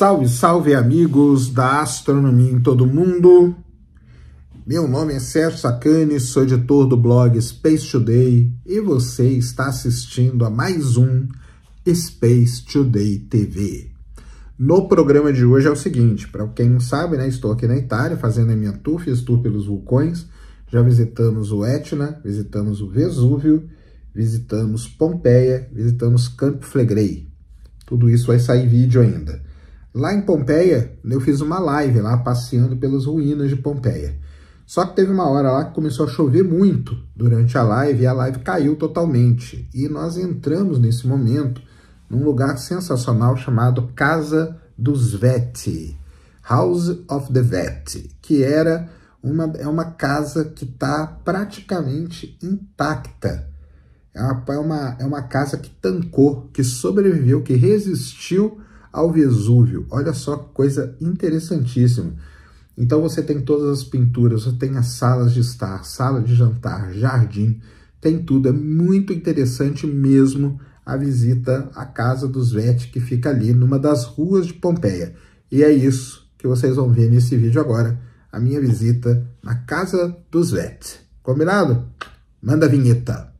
Salve, salve amigos da astronomia em todo mundo. Meu nome é Sérgio Sacani, sou editor do blog Space Today e você está assistindo a mais um Space Today TV. No programa de hoje é o seguinte, para quem não sabe, né, estou aqui na Itália fazendo a minha tour, fiz tour pelos vulcões, já visitamos o Etna, visitamos o Vesúvio, visitamos Pompeia, visitamos Campo Flegrei. Tudo isso vai sair vídeo ainda. Lá em Pompeia, eu fiz uma live lá, passeando pelas ruínas de Pompeia. Só que teve uma hora lá que começou a chover muito durante a live e a live caiu totalmente. E nós entramos nesse momento num lugar sensacional chamado Casa dos Veti, House of the Veti, que é uma casa que está praticamente intacta. É uma casa que tancou, que sobreviveu, que resistiu ao Vesúvio. Olha só que coisa interessantíssima. Então você tem todas as pinturas, você tem as salas de estar, sala de jantar, jardim, tem tudo. É muito interessante mesmo a visita à Casa dos Veti, que fica ali numa das ruas de Pompeia. E é isso que vocês vão ver nesse vídeo agora, a minha visita na Casa dos Veti. Combinado? Manda a vinheta.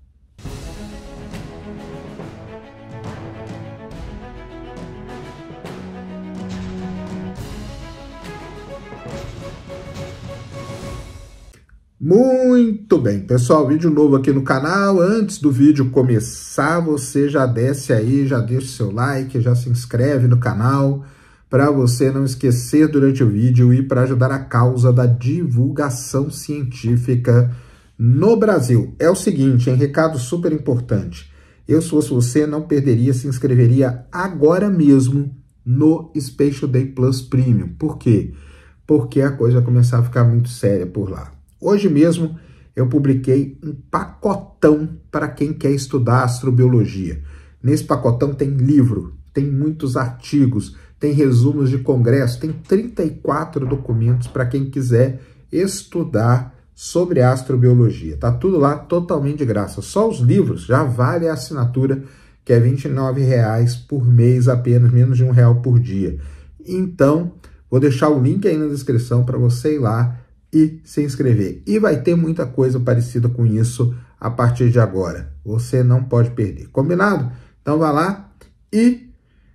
Muito bem, pessoal, vídeo novo aqui no canal. Antes do vídeo começar, você já desce aí, já deixa o seu like, já se inscreve no canal, para você não esquecer durante o vídeo e para ajudar a causa da divulgação científica no Brasil. É o seguinte, hein, recado super importante. Eu, se fosse você, não perderia, se inscreveria agora mesmo no Space Today Plus Premium. Por quê? Porque a coisa vai começar a ficar muito séria por lá. Hoje mesmo eu publiquei um pacotão para quem quer estudar astrobiologia. Nesse pacotão tem livro, tem muitos artigos, tem resumos de congresso, tem 34 documentos para quem quiser estudar sobre astrobiologia. Tá tudo lá totalmente de graça. Só os livros já vale a assinatura, que é R$ 29,00 por mês apenas, menos de R$1 por dia. Então, vou deixar o link aí na descrição para você ir lá e se inscrever. E vai ter muita coisa parecida com isso a partir de agora. Você não pode perder. Combinado? Então vá lá e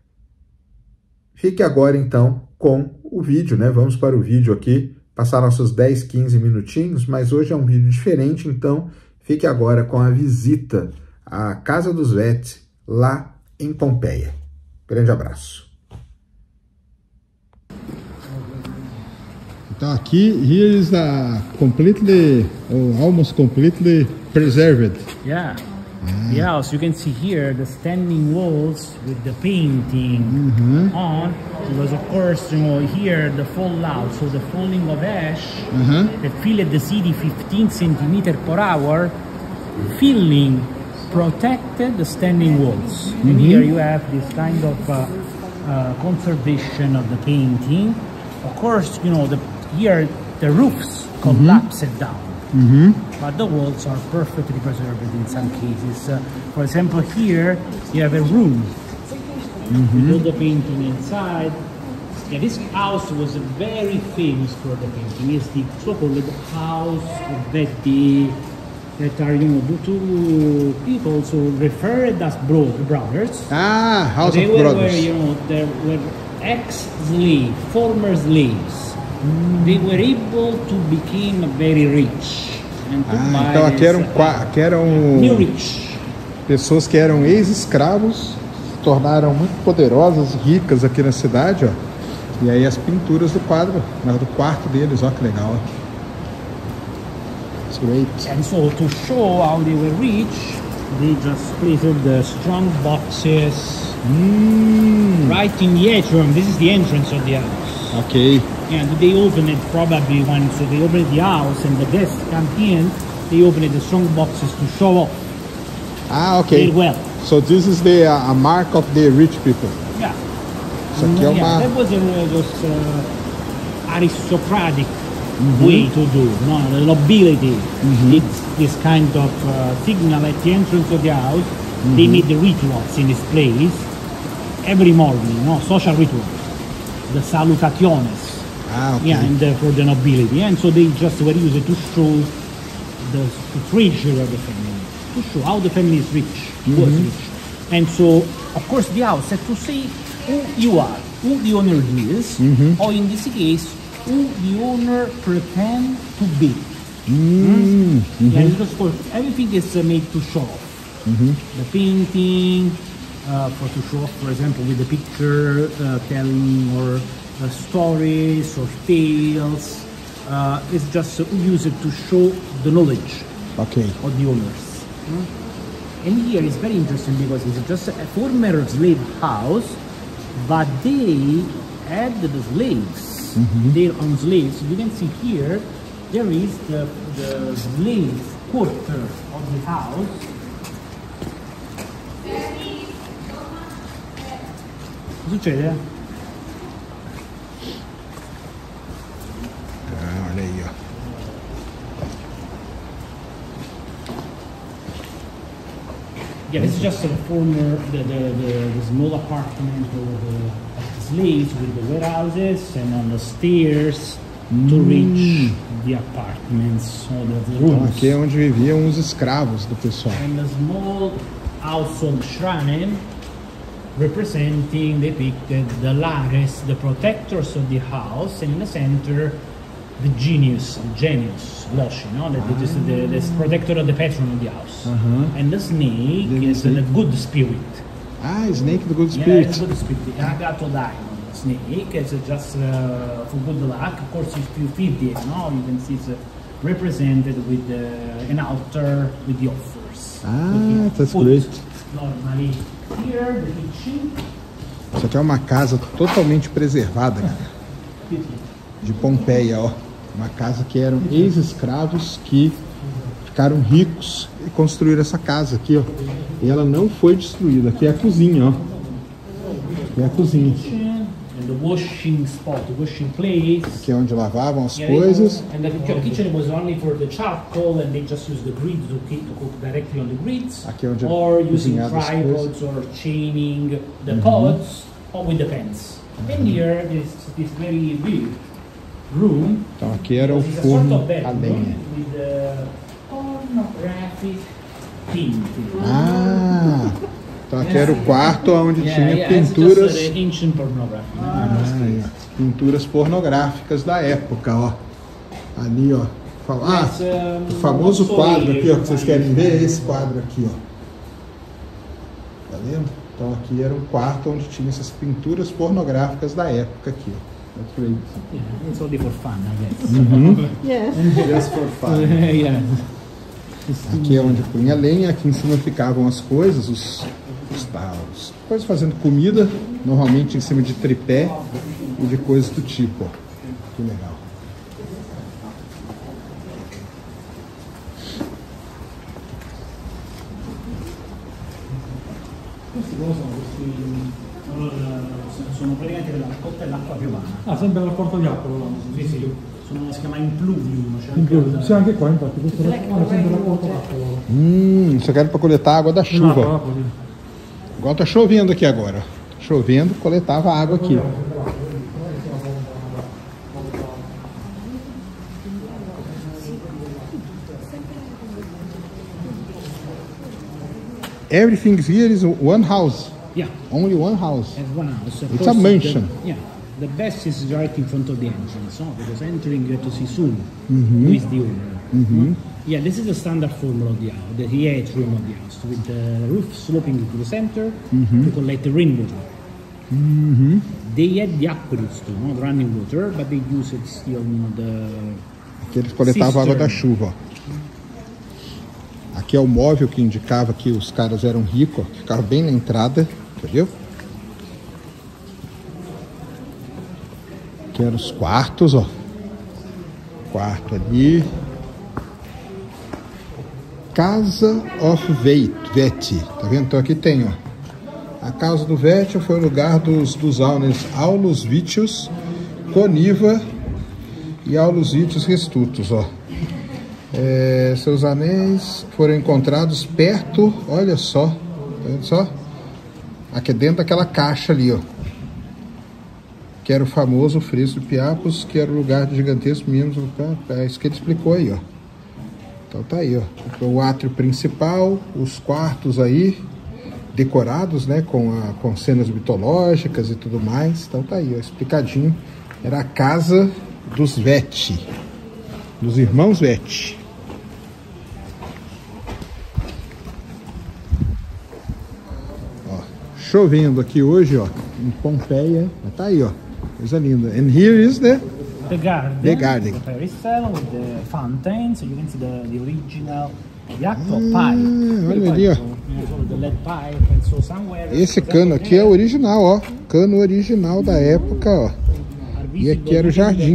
fique agora então com o vídeo, né? Vamos para o vídeo aqui, passar nossos 10, 15 minutinhos, mas hoje é um vídeo diferente, então fique agora com a visita à Casa dos Veti, lá em Pompeia. Grande abraço. Então aqui, here is completely, or almost completely preserved. Yeah. Yeah, so you can see here the standing walls with the painting on, because of course, you know, here the fallout, so the falling of ash that filled the city 15 centimeters per hour, filling protected the standing walls. And here you have this kind of conservation of the painting. Of course, you know, here the roofs collapsed down, but the walls are perfectly preserved in some cases. For example, here you have a room with all the painting inside. Yeah, this house was very famous for the painting. It's the so-called House of Veti, that are, you know, the two people also referred as brothers. Ah, House of Brothers. Brothers. You know, they were ex-slaves, former slaves. They were able to become very rich. And Então aqui eram new rich. pessoas que eram ex-escravos, se tornaram muito poderosas, ricas aqui na cidade, ó. E aí as pinturas do quadro, do quarto deles, ó, que legal, ó. It's great. And so to show how they were rich, they just placed the strong boxes right in the atrium. This is the entrance of the house. Ok. And they opened it probably when, so they opened the house and the guests come in, they opened the strong boxes to show off Ok. their wealth. So this is a mark of the rich people. Yeah. Isso aqui é uma... That was aristocratic way to do, no? The nobility. It's this kind of signal at the entrance of the house. They made the rituals in this place every morning, no? Social rituals. the salutationes. Okay. Yeah, and for the nobility. And so they just were used to show the treasure of the family, to show how the family is rich, was rich. And so, of course, the house had to say who you are, who the owner is, or in this case, who the owner pretend to be. Yeah, because of course, everything is made to show off. The painting, to show off, for example, with the picture telling or stories or tales. It's just used to show the knowledge of the owners. And here it's very interesting because it's just a former slave house, but they had the slaves, their own slaves. You can see here, there is the slave quarter of the house. Cosa succede? Olha aí, ó. Yeah, this is just a former, the small apartment of the slaves with the warehouses and on the stairs to reach the apartments or the Então, rooms. aqui é onde viviam os escravos do pessoal. And a small household shrine representing, depicted the lares, the protectors of the house, and in the center, the genius, Loshi, no? The protector of the patron of the house. And the snake is the good spirit. Ah, Snake the Good Yeah, Spirit. it's good spirit. The Agato diamond. Snake is just for good luck. Of course, if you feed it, no? You can see it's represented with an altar with the offers. Ah, that's Food great. Normally here, the kitchen. Isso aqui é uma casa totalmente preservada, cara. De Pompeia, ó. Uma casa que eram ex-escravos que ficaram ricos e construíram essa casa aqui, ó. E ela não foi destruída. Aqui é a cozinha, ó. Aqui é a cozinha. And the washing spot, the washing place. Aqui é onde lavavam as Yeah, coisas. and the kitchen was only for the charcoal, and they just used the grid to cook directly on the grids, Aqui é onde or using cozinhava as tripods or chaining the pots, or with the pans. And here this very big room. Então aqui era o It's a sort forno of a bedroom lenha. with the pornographic painting. Ah! Então aqui era o quarto onde tinha it's pinturas. just the ancient pornography. Aí, ó. Pinturas pornográficas da época, ó. Ali, ó. O famoso quadro aqui, ó, que vocês querem ver, é esse quadro aqui, ó. Tá vendo? Então aqui era o quarto onde tinha essas pinturas pornográficas da época aqui, ó. Yeah, it's only for fun, I guess. Just for fun. Yeah. Aqui é onde punha lenha, aqui em cima ficavam as coisas, os coisas fazendo comida, normalmente em cima de tripé e de coisas do tipo, ó. Que legal. Sono praticamente della raccolta dell'acqua piovana. Ah, sempre la porta di acqua. Sì, sì. Si chiama impluvium. Cioè In più, sì, anche qua infatti, questo è sempre la porta d'acqua. Isso aqui era para coletar água da chuva. Igual tá chovendo aqui agora. Chovendo, coletava água aqui. Everything here is one house. Yeah, Only one house. as one house. Of It's course, a mansion. The best is right in front of the entrance, no? Because entering you have to see soon who is the owner. No? Yeah, this is the standard formula of the house, the atrium of the house, with the roof sloping into the center to collect the rainwater. They had the aqueducts too, no? The running water, but they use it still, Aqui eles coletavam água da chuva, ó. Aqui é o móvel que indicava que os caras eram ricos, ó. Ficava bem na entrada, entendeu? Aqui eram os quartos, ó. Quarto ali. Casa of Veti. Tá vendo? Então aqui tem, ó. A casa do Veti foi o lugar dos Aulus Vitius, Coniva e Aulus Vitius Restutus, ó. Seus anéis foram encontrados perto, olha só, tá vendo só? Aqui dentro daquela caixa ali, ó. que era o famoso Fresco de Piapos, que era o lugar de gigantescos membros. É isso que ele explicou aí, ó. Então tá aí, ó. O átrio principal, os quartos aí, decorados, né, com cenas mitológicas e tudo mais. Então tá aí, ó, explicadinho. Era a casa dos Vetti, dos irmãos Vetti. Ó, chovendo aqui hoje, ó, em Pompeia. Tá aí, ó, coisa linda. And here is the garden. The peristyle with the fountain, so you can see the original, the actual pipe. Olha ali, ó. The lead pipe, and so somewhere. Esse cano aqui é original, ó. Cano original da época, ó. E aqui era o jardim.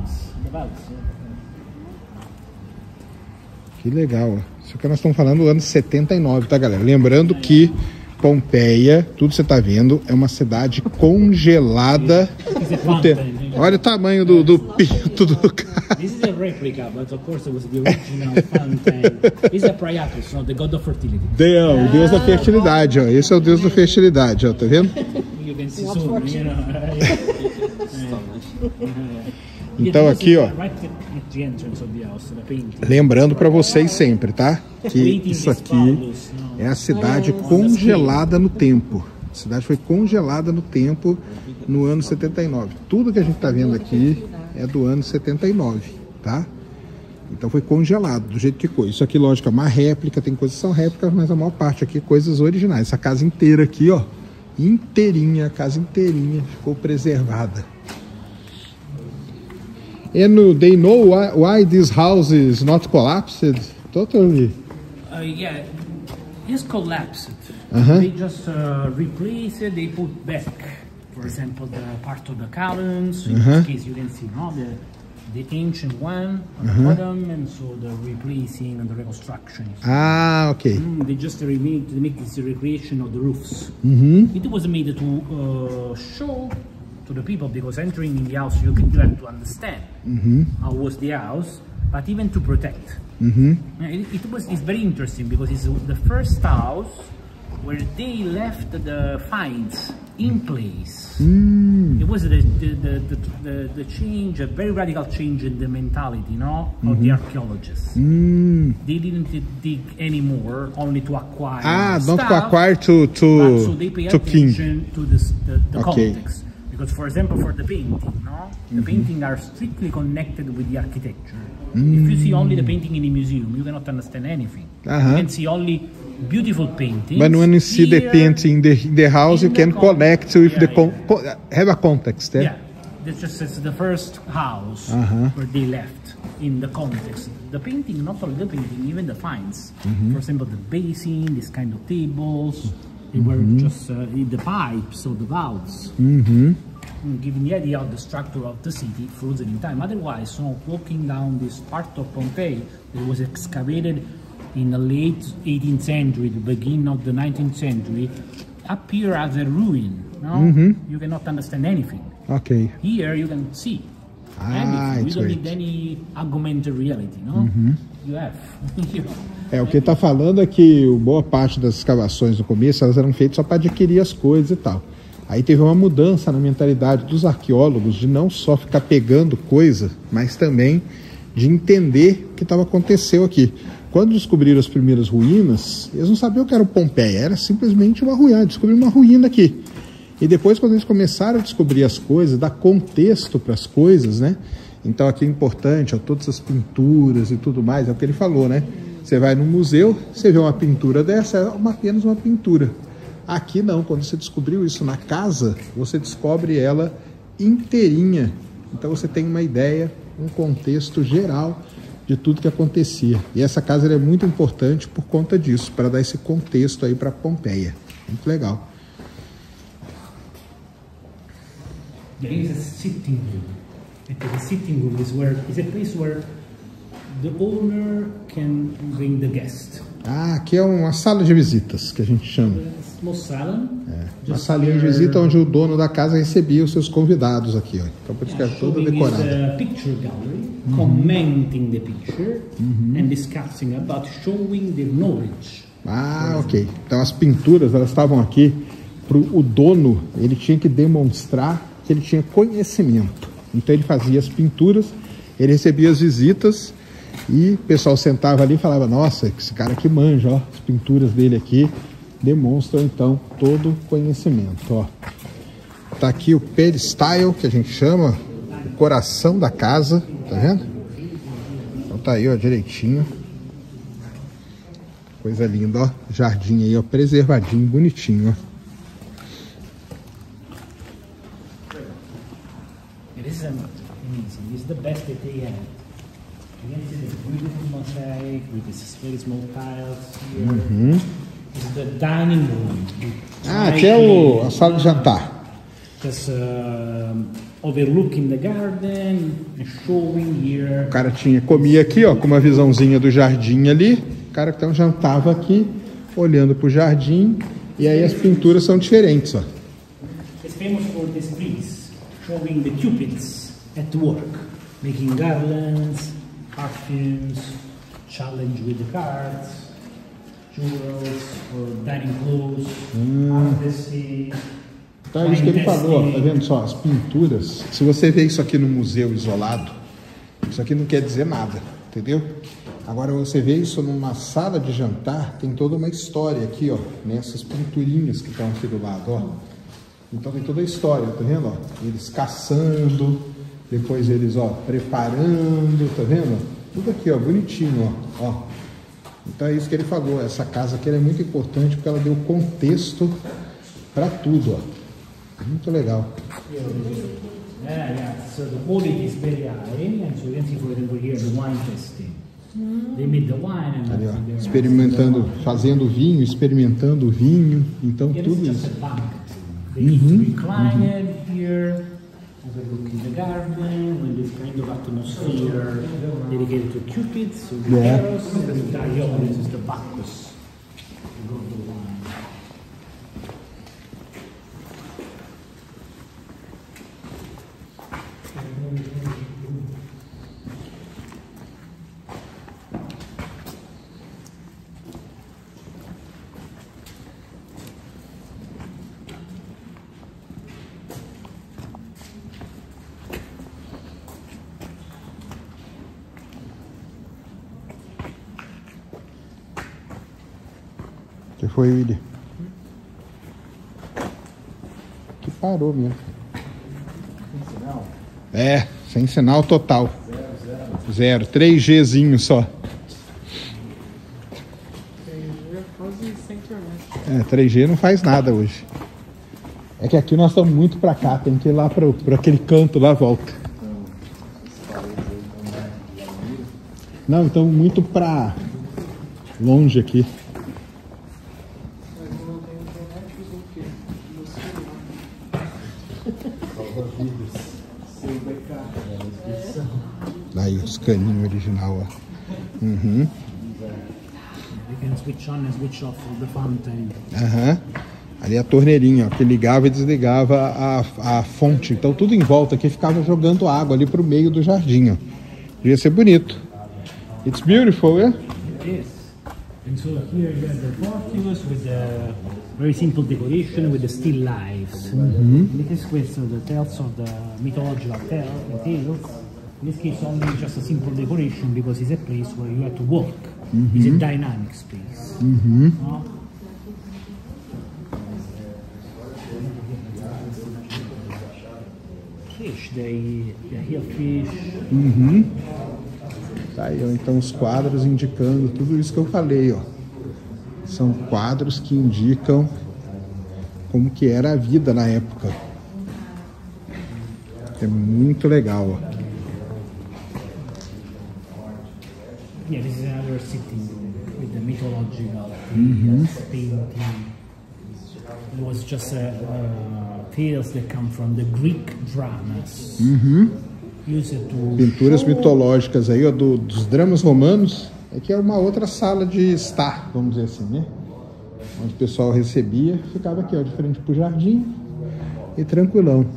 Que legal, ó. Isso que nós estamos falando do ano 79, tá, galera? Lembrando que Pompeia, tudo que você tá vendo, é uma cidade congelada. Olha o tamanho do pinto do cara. This is a replica, but of course it was the original fountain. This is a Priapus, the god of fertility. O deus da fertilidade, ó. Esse é o deus da fertilidade, ó. Tá vendo? You can see soon, you know. Então aqui, ó, lembrando para vocês sempre, tá? Que isso aqui é a cidade congelada no tempo. A cidade foi congelada no tempo no ano 79. Tudo que a gente tá vendo aqui é do ano 79, tá? Então foi congelado, do jeito que foi. Isso aqui, lógico, é uma réplica, tem coisas que são réplicas, mas a maior parte aqui é coisas originais. Essa casa inteira aqui, ó, inteirinha, a casa inteirinha ficou preservada. And they know why this house is not collapsed totally? Yeah, it's collapsed. They just replaced it, they put back, for example, the part of the columns. In this case, you can see now the ancient one on the bottom, and so the replacing and the reconstruction. Ah, okay. They just made to make this recreation of the roofs. It was made to show to the people, because entering in the house you have to understand how was the house, but even to protect. It's very interesting because it's the first house where they left the finds in place. It was the change, a very radical change in the mentality, of the archaeologists. They didn't dig anymore only to acquire not stuff, to acquire but so they pay attention king. to the context. Because, for example, for the painting, the paintings are strictly connected with the architecture. If you see only the painting in a museum, you cannot understand anything. You can see only beautiful paintings. But when you see the painting in the house, you can connect with have a context. Yeah, it's the first house where they left in the context. The painting, not only the painting, even the finds. For example, the basin, this kind of tables. They were just the pipes or the valves, giving the idea of the structure of the city frozen in time. Otherwise, walking down this part of Pompeii that was excavated in the late 18th century, the beginning of the 19th century, appear as a ruin. You cannot understand anything. Okay. Here you can see. You don't need any augmented reality, You have. O que ele está falando é que boa parte das escavações no começo elas eram feitas só para adquirir as coisas e tal. Aí teve uma mudança na mentalidade dos arqueólogos de não só ficar pegando coisa, mas também de entender o que aconteceu aqui. Quando descobriram as primeiras ruínas, eles não sabiam o que era o Pompeia, era simplesmente uma ruína, descobriram uma ruína aqui. E depois, quando eles começaram a descobrir as coisas, dar contexto para as coisas, né? Então aqui é importante, todas as pinturas e tudo mais, é o que ele falou, né? Você vai num museu, você vê uma pintura dessa, é apenas uma pintura. Aqui não, quando você descobriu isso na casa, você descobre ela inteirinha. Então você tem uma ideia, um contexto geral de tudo que acontecia. E essa casa é muito importante por conta disso, para dar esse contexto aí para Pompeia. Muito legal. There is a sitting room. The sitting room is a place where the owner can bring the guest. Aqui é uma sala de visitas, que a gente chama. Small salon. Uma salinha de visita onde o dono da casa recebia os seus convidados aqui, ó. Então por isso que é toda decorada. Picture gallery, commenting the picture and discussing about showing the knowledge. Ok. Então as pinturas, elas estavam aqui para o dono, ele tinha que demonstrar que ele tinha conhecimento. Então ele fazia as pinturas, ele recebia as visitas e o pessoal sentava ali e falava: nossa, esse cara aqui manja, ó, as pinturas dele aqui demonstram então todo o conhecimento, ó. Tá aqui o peristyle, que a gente chama, o coração da casa, tá vendo? Então tá aí, ó, direitinho. Coisa linda, ó. Jardim aí, ó, preservadinho, bonitinho, ó. This is amazing. This is the best that they have. You can see the beautiful mosaic with these very small tiles here. This is the dining room. Ah, aqui é a sala de jantar. Just overlooking the garden and showing here. O cara comia aqui, ó, com uma visãozinha do jardim ali. O cara então jantava aqui, olhando pro jardim. E aí as pinturas são diferentes, ó. It's famous for this piece, showing the cupids at work, making garlands, perfumes, challenge with the cards, jewels, or dining clothes, harvesting. Então é isso que ele falou, ó, tá vendo só, as pinturas. Se você vê isso aqui no museu isolado, isso aqui não quer dizer nada, entendeu? Agora você vê isso numa sala de jantar, tem toda uma história aqui, ó, nessas pinturinhas que estão aqui do lado, ó. Então tem toda a história, tá vendo, ó? Eles caçando, depois eles, ó, preparando, tá vendo? Tudo aqui, ó, bonitinho, ó. Então é isso que ele falou, essa casa aqui ela é muito importante porque ela deu contexto para tudo, ó. Muito legal. Yeah. So the quality is very high, and so you can see, for example, here the wine testing. They made the wine and ali, ó, experimentando, fazendo vinho, experimentando o vinho, então tudo isso. They recline here, overlooking the garden, with this kind of atmosphere dedicated to Cupids, so the Eros, and Diogenes is the Bacchus. Que foi, William? Que parou mesmo. Sem sinal? É, sem sinal total. Zero. 3Gzinho só. 3G quase sem internet. É, 3G não faz nada hoje. É que aqui nós estamos muito pra cá, tem que ir lá pra aquele canto lá, volta. Não, estamos muito pra longe aqui. Aí os caninhos original, ó. You can switch on and switch off the fountain. Ali a torneirinha, ó, que ligava e desligava a fonte. Então tudo em volta aqui ficava jogando água ali pro meio do jardim, ó. Devia ser bonito. It's beautiful, yeah? It is. And so here you have the porticos with the very simple decoration with the still lifes. In this case, so the tales of the mythological tales. In this case, only just a simple decoration because it's a place where you have to walk. It's a dynamic space. Fish, they hear fish. Tá aí, ó, então os quadros indicando tudo isso que eu falei, ó. São quadros que indicam como que era a vida na época. É muito legal, ó. Yeah, this is another sitting room with the mythological painting. It was just tales that come from the Greek dramas. Used to Pinturas mitológicas aí, ó, dos dramas romanos. Aqui é uma outra sala de estar, vamos dizer assim, né? Onde o pessoal recebia, ficava aqui, ó, de frente pro jardim e tranquilão.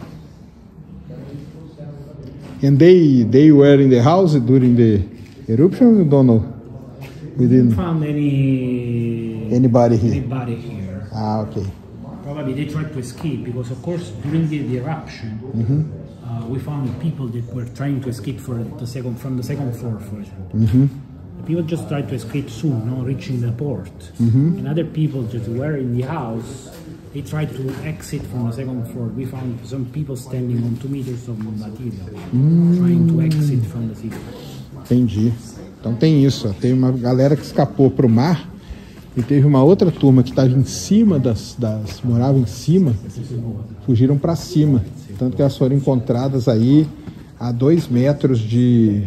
And they were in the house during the eruption, you don't know? We didn't found anybody here. anybody here. Ah, ok. Probably they tried to escape because, of course, during the eruption, we found people that were trying to escape from the second floor, for example. The people just tried to escape soon, no, reaching the port. And other people that were in the house, they tried to exit from the second floor. We found some people standing on 2 meters of material, trying to exit from the city. Entendi. Então tem isso, ó. Tem uma galera que escapou para o mar e teve uma outra turma que estava em cima morava em cima, fugiram para cima. Tanto que elas foram encontradas aí a 2 metros de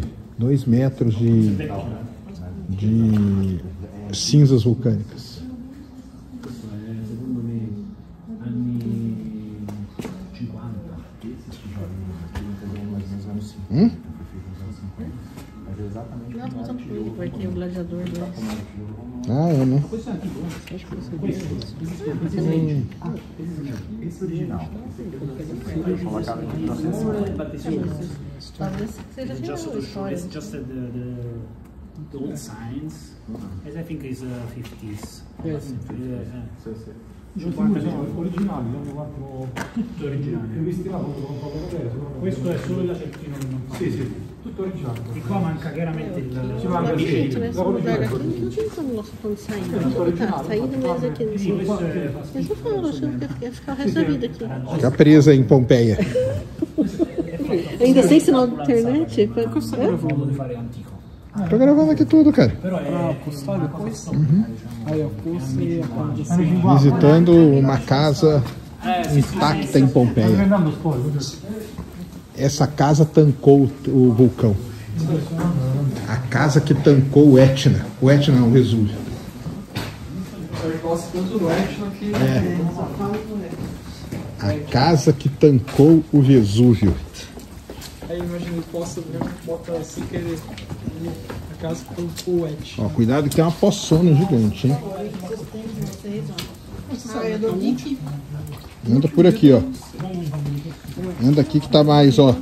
cinzas vulcânicas. Vai ter o gladiador 2. Ah, é, né? Esse original. Talvez seja a história. It's just the old signs, as I think is 50s. Originale, tutto originale. Questo è solo il lacettino che non fa. Sì, tutto originale. E qua manca chiaramente il Se tivesse um lugar aqui, não tinha como nós estamos saindo. Tá saindo, mas aqui não sei. Mas eu falo, acho que ia ficar o resto da vida aqui. Ficar presa em Pompeia. Ainda sem sinal de internet? modo di fare antico. Tô gravando aqui tudo, cara. Però è Visitando uma casa intacta em Pompeia. Essa casa tancou o vulcão. A casa que tancou o Etna. O Etna não, o Vesúvio. A casa que tancou o Vesúvio. Aí imagina, posso bota sem querer a casa com o wet. Ó, cuidado que tem uma poçona gigante, hein? Anda por aqui, ó. Anda aqui que tá mais, ó.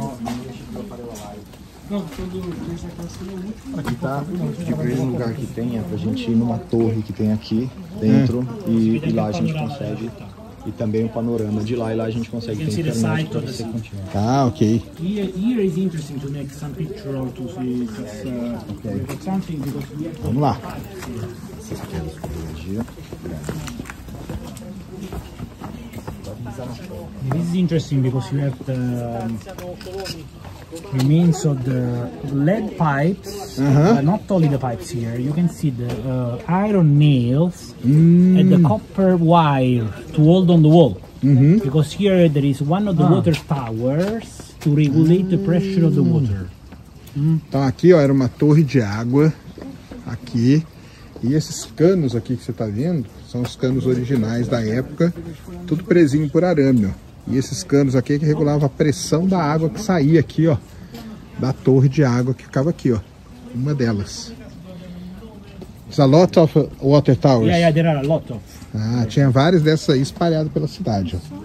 Aqui tá, tipo, um lugar que tem é pra gente ir numa torre que tem aqui dentro e lá a gente consegue. E também o panorama de lá, e lá a gente consegue ter internet para você continuar. Ah, ok. Here is interesting to make some picture or to see just something because we have. Vamos lá. This is interesting because you have the remains of the lead pipes, not only the pipes here, you can see the iron nails and the copper wire to hold on the wall. Because here there is one of the water towers to regulate the pressure of the water. Então aqui, ó, era uma torre de água, aqui, e esses canos aqui que você tá vendo, são os canos originais da época, tudo presinho por arame, ó. E esses canos aqui que regulavam a pressão da água que saía aqui, ó, da torre de água que ficava aqui, ó, uma delas. There's a lot of water towers. Yeah, there are a lot of. Ah, tinha várias dessas aí espalhadas pela cidade, ó.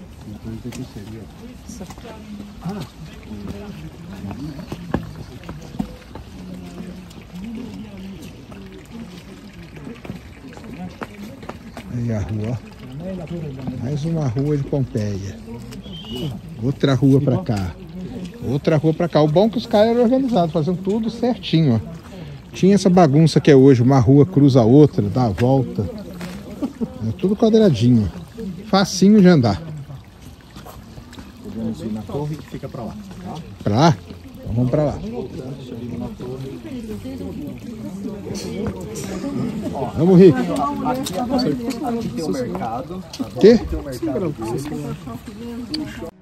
Aí a rua, mais uma rua de Pompeia. Outra rua pra cá. Outra rua pra cá. O bom é que os caras eram organizados, faziam tudo certinho, ó. Tinha essa bagunça que é hoje, uma rua cruza a outra, dá a volta. É tudo quadradinho. Facinho de andar. Podemos ir na torre que fica pra lá, tá? Pra lá? Então vamos pra lá. Vamos, Rick. Aqui tem o mercado. Quê? Aqui tem o mercado.